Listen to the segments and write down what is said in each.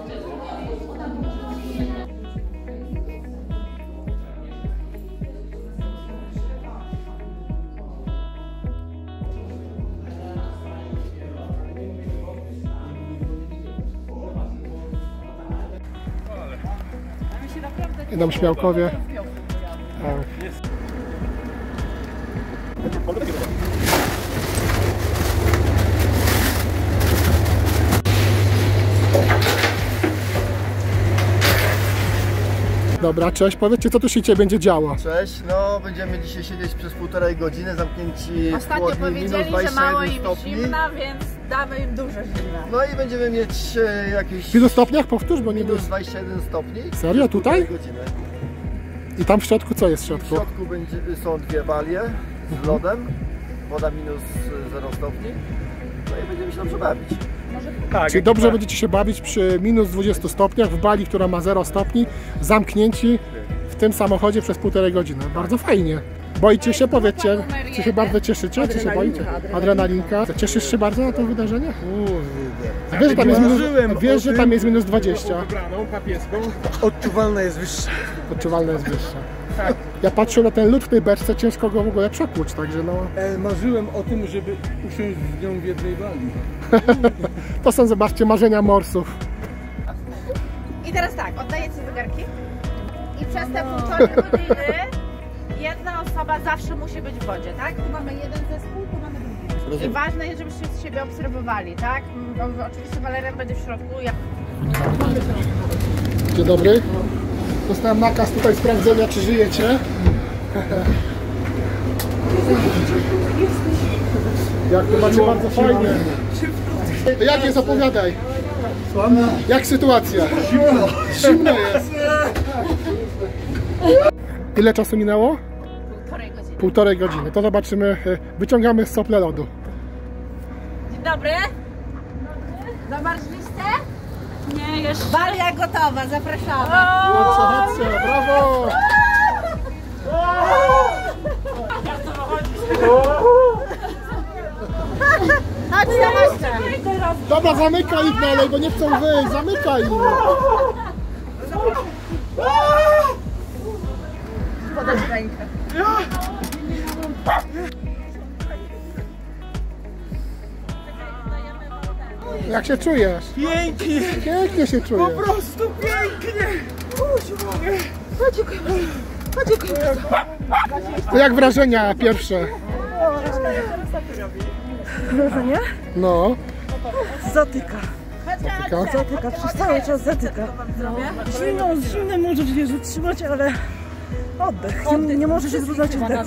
Idą śmiałkowie. Dobra, cześć, powiedzcie, co tu się dzisiaj będzie działo? Cześć, no będziemy dzisiaj siedzieć przez 1,5 godziny zamknięci w Ostatnio chłodni, powiedzieli, że mało im stopni. zimna, więc damy im dużo zimna. No i będziemy mieć jakieś... W ilu stopniach? Powtórz, bo nie było. Minus 21 stopni. Serio? Tutaj? Godziny. I tam w środku co jest w W środku? środku są dwie balie z lodem, woda minus 0 stopni. No i będziemy się dobrze bawić. Tak, Czyli dobrze będziecie się bawić przy minus 20 stopniach w bali, która ma 0 stopni, zamknięci w tym samochodzie przez 1,5 godziny. Bardzo fajnie. Boicie się? Powiedzcie, czy się bardzo cieszycie, czy się boicie? Adrenalinka. Cieszysz się bardzo na to wydarzenie? A wiesz, że tam jest że tam jest minus 20. Odczuwalna jest wyższa. Odczuwalna jest wyższa. Ja patrzę na ten lód w tej beczce, ciężko go w ogóle przekłuć, także no... Marzyłem o tym, żeby usiąść z nią w jednej bali. To są, zobaczcie, marzenia morsów. I teraz tak, oddajecie zegarki i przez te 1,5 godziny jedna osoba zawsze musi być w wodzie, tak? Tu mamy jeden zespół, tu mamy drugi. I ważne jest, żebyście siebie obserwowali, tak? Oczywiście Walerian będzie w środku. Dzień dobry. Dostałem nakaz tutaj sprawdzenia, czy żyjecie. Jak to macie bardzo fajnie. To jak jest, opowiadaj. Jak sytuacja? Zimno. Zimno jest. Ile czasu minęło? 1,5 godziny. 1,5 godziny. To zobaczymy. Wyciągamy sople lodu. Dzień dobry. Zamarzliście? Nie, jeszcze. Balia gotowa, zapraszamy. Chodźcie, brawo! Chodźcie, chodźcie. Dobra, zamykaj ich dalej, bo nie chcą wyjść. Zamykaj ich. Podać rękę. Jak się czujesz? Pięknie! Pięknie się czujesz. Po prostu pięknie! To jak wrażenia pierwsze? Wrażenie? No. Zatyka. Zatyka. Zatyka, przez cały czas zatyka. Zimno możesz je zatrzymać, ale oddech. Nie możesz się zrównać oddechu.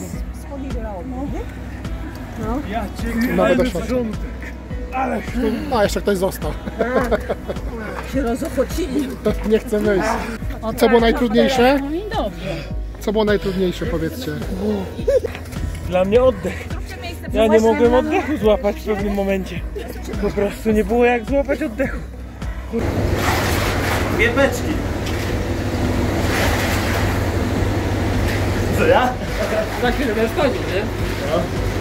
Ja cię Nowe doświadczenie. Ale A, jeszcze ktoś został. Się rozochocili. Nie chcę wyjść. Co było najtrudniejsze? Co było najtrudniejsze, powiedzcie? dla mnie oddech. Ja nie mogłem oddechu złapać w pewnym momencie. Po prostu nie było jak złapać oddechu. Dwie beczki. Co ja? Za chwilę będziesz chodził, nie? No.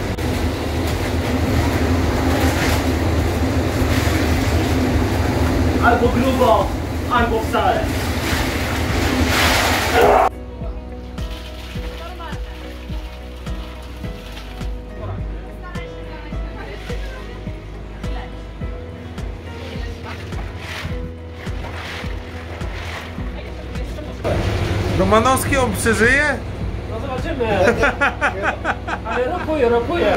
Albo grubo, albo wcale. Romanowski on przeżyje? No zobaczymy. Ale rokuje.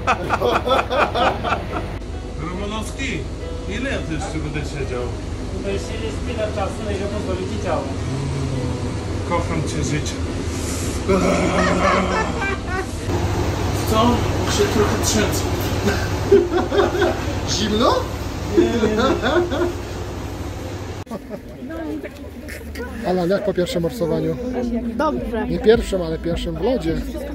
Romanowski, ile ja tu jeszcze będę siedział? Tutaj siedzieć tyle czasu, na ile pozwoli ci ciało. Kocham cię życie. Co? Się trochę trzęsę. Zimno? Alan, jak po pierwszym morsowaniu? Dobrze. Nie pierwszym, ale pierwszym w lodzie.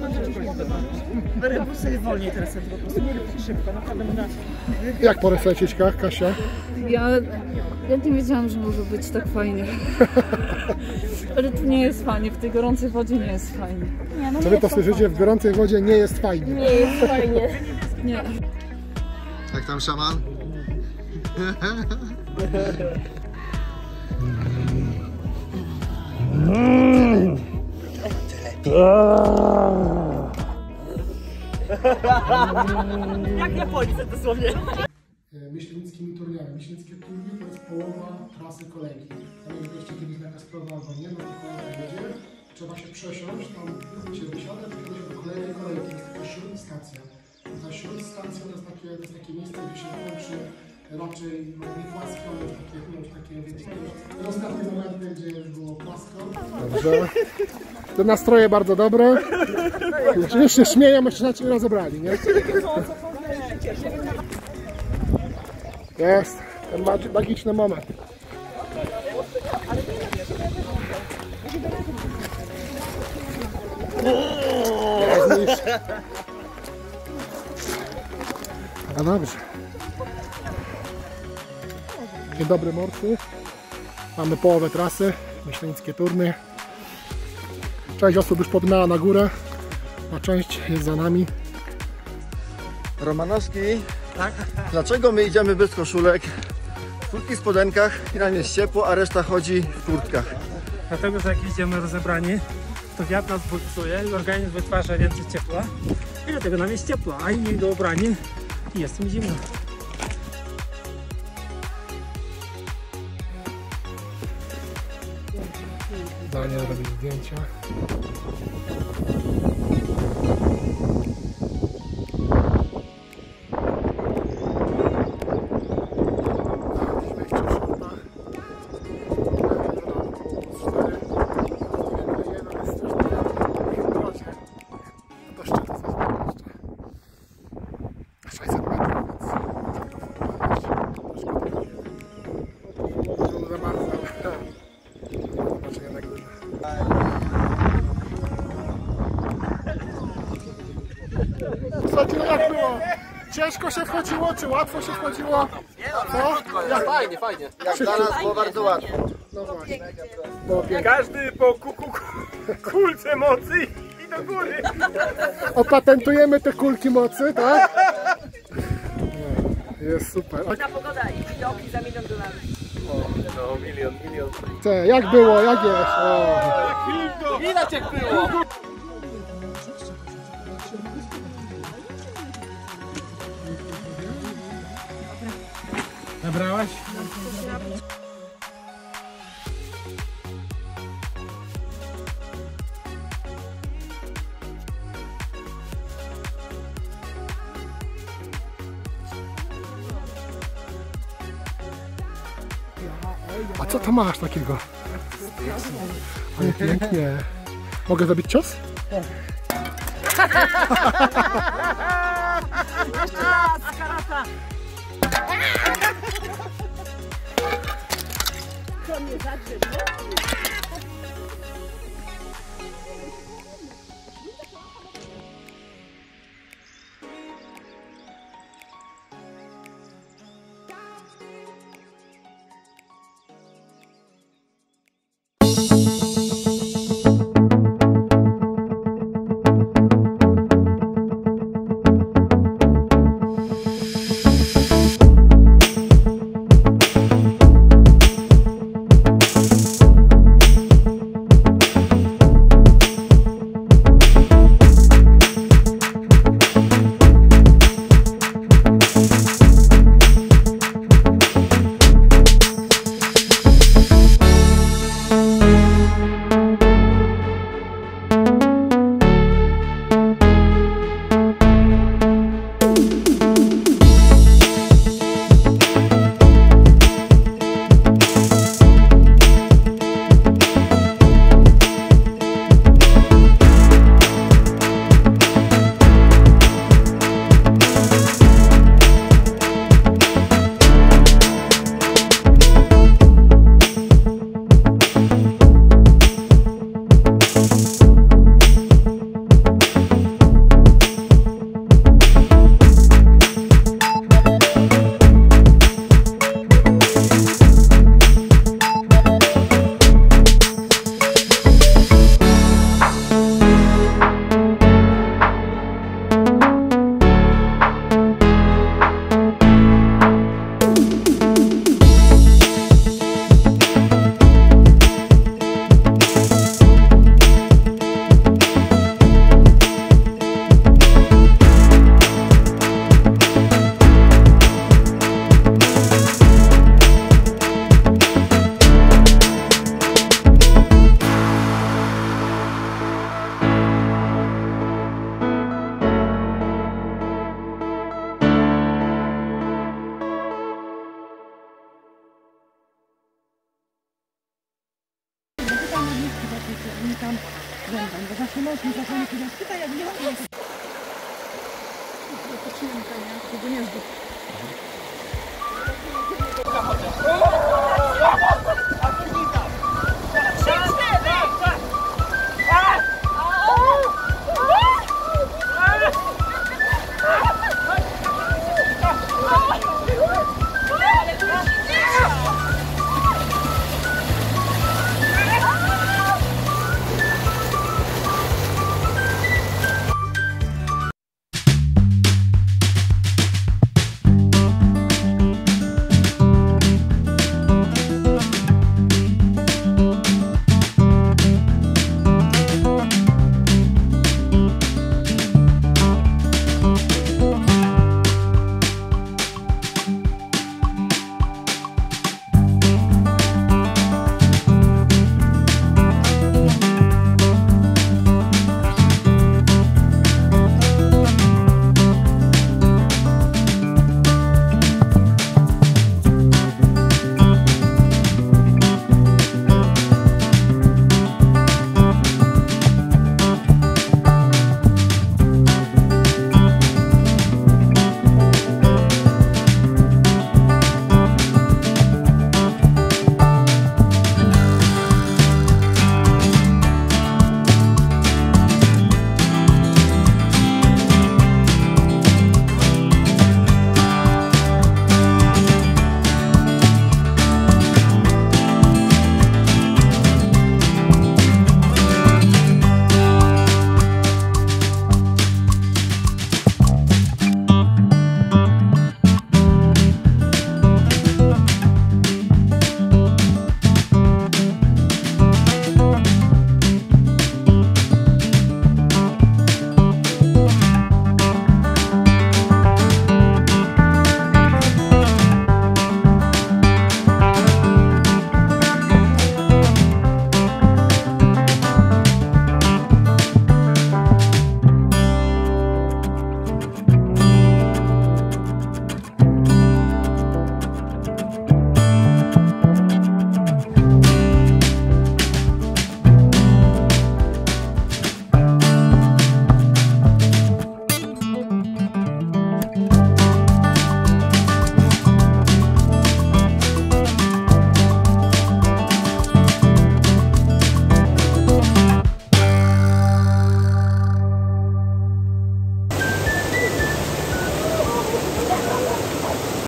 Rebusy wolniej teraz po prostu szybko, naprawdę Jak po refleciczkach, Kasia? Ja nie wiedziałam, że może być tak fajnie. Ale tu nie jest fajnie, w tej gorącej wodzie nie jest fajnie. Co wy to słyszycie? W gorącej wodzie nie jest fajnie. Nie jest fajnie. Nie. Jak tam szaman? Jak Japońcy dosłownie. Myślenickimi turniami. Myślenickie turnie to jest połowa trasy kolegi. Tam jak jeszcze kiedyś taka sprawa albo nie, no to kolega jedzie, trzeba się przesiąść, tam się wysiada, przychodzi do kolejnej kolejki, to jest taka śródstacja. Ta śródstacja to jest takie miejsce, gdzie się kończy raczej nie płasko, ale takie, wiecie, te ostatnie momenty, gdzie już było płasko. Dobrze. Te nastroje bardzo dobre. Już się śmieją, jeszcze się rozebrali, nie? Jest, ten magiczny moment. No dobrze. Dzień dobry morcy. Mamy połowę trasy, myślenickie turny. Część osób już podnęła na górę, a część jest za nami. Romanowski, tak? Dlaczego my idziemy bez koszulek, w krótkich spodenkach i nam jest ciepło, a reszta chodzi w kurtkach? Dlatego, że jak idziemy rozebrani, to wiatr nas buksuje i organizm wytwarza więcej ciepła i dlatego nam jest ciepło, a inni idą ubrani i jest im zimno. Daniel robi zdjęcia. Słuchajcie, no jak było? Ciężko się wchodziło, czy łatwo się wchodziło? Co? Fajnie, fajnie. Jak dla nas było bardzo łatwo. No właśnie. Każdy po kulce mocy i do góry. Opatentujemy te kulki mocy, tak? No, jest super. Ta pogoda i widoki za $1 000 000. No, milion. Jak było? Jak jest? O. Widać jak było. Nabrałaś? A co to masz takiego? Ale pięknie. Mogę zrobić cios? Jeszcze raz, karata. To mnie zadrze. tam będą, bo zawsze mąż mi czasami się spyta, jak nie mam. Poczynka, nie? Żeby nie zdać.